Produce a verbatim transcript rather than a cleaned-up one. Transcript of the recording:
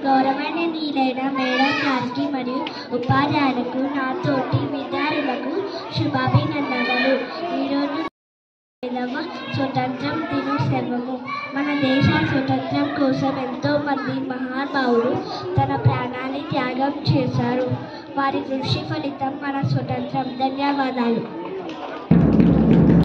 గౌరవనీయులైన మేడం గారికి మరియు ఉపాధ్యాయులకు నాతోటి విద్యార్థులకు శుభాభినందనలు. ఈరోజు ఐదవ స్వతంత్ర దినోత్సవము. మన దేశ స్వతంత్రం కోసం ఎంతో మంది మహానుభావులు తన ప్రాణాన్ని త్యాగం చేశారు. వారి కృషి ఫలితం మన స్వతంత్రం. ధన్యవాదాలు.